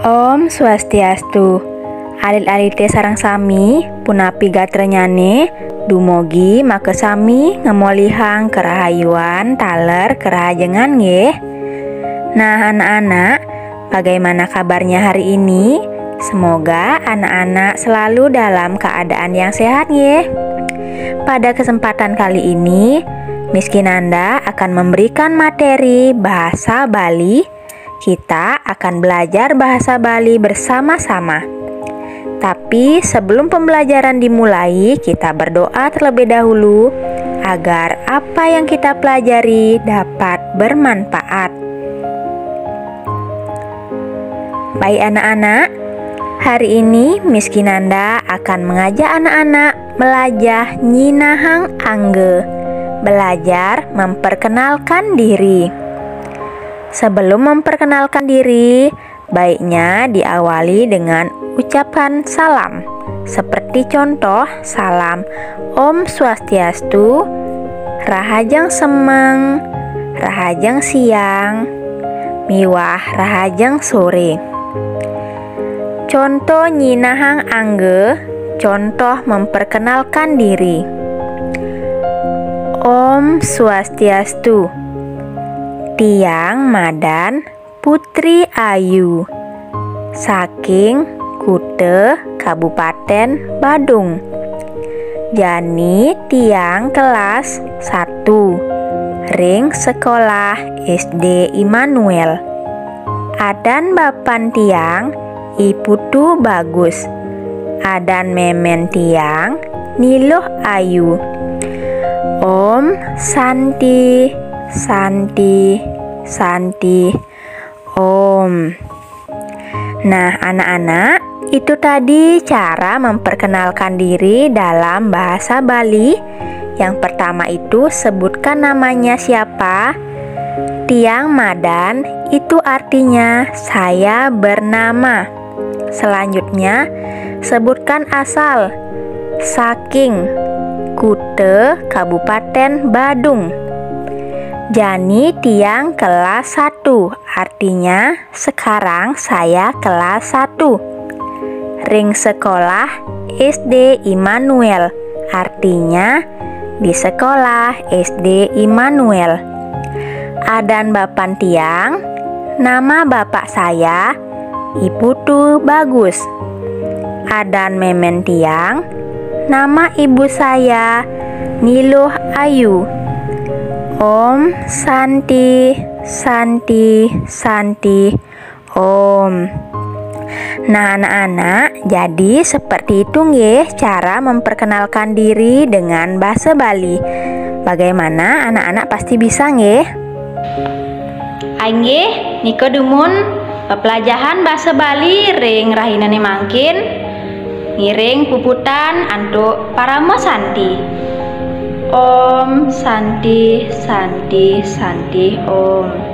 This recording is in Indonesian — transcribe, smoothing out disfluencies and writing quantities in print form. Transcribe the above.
Om Swastiastu. Alit-alite sareng sami punapi gatrenyane dumugi make sami ngemolihang kerahayuan taler kerajengan nggih. Nah anak-anak, bagaimana kabarnya hari ini? Semoga anak-anak selalu dalam keadaan yang sehat nggih. Pada kesempatan kali ini Miss Kinanda akan memberikan materi bahasa Bali. Kita akan belajar bahasa Bali bersama-sama. Tapi sebelum pembelajaran dimulai, kita berdoa terlebih dahulu agar apa yang kita pelajari dapat bermanfaat. Baik anak-anak, hari ini Miss Kinanda akan mengajak anak-anak melajah nyinahang angge, belajar memperkenalkan diri. Sebelum memperkenalkan diri, baiknya diawali dengan ucapan salam. Seperti contoh salam Om Swastiastu, Rahajang Semeng, Rahajang Siang, Miwah Rahajang Sore. Contoh nyinahang angge, contoh memperkenalkan diri. Om Swastiastu. Tiang Madan Putri Ayu, saking Kute Kabupaten Badung. Jani tiang kelas 1 ring sekolah SD Immanuel. Adan bapan tiang Iputu Bagus. Adan memen tiang Niluh Ayu. Om Santi Santi, Santi, Om. Nah anak-anak, itu tadi cara memperkenalkan diri dalam bahasa Bali. Yang pertama itu sebutkan namanya siapa. Tiang Madan itu artinya saya bernama. Selanjutnya sebutkan asal. Saking Kute Kabupaten Badung. Jani tiang kelas 1, artinya sekarang saya kelas 1. Ring sekolah SD Immanuel, artinya di sekolah SD Immanuel. Adan bapan tiang, nama bapak saya Iputu Bagus. Adan memen tiang, nama ibu saya Niluh Ayu. Om Santi, Santi, Santi, Om. Nah anak-anak, jadi seperti itu nggih cara memperkenalkan diri dengan bahasa Bali. Bagaimana anak-anak pasti bisa nggih? Nggih, niko dumun pelajaran bahasa Bali ring rahinane mangkin ngiring puputan antuk Paramo Santi. Om Santi, Santi, Santi, Om.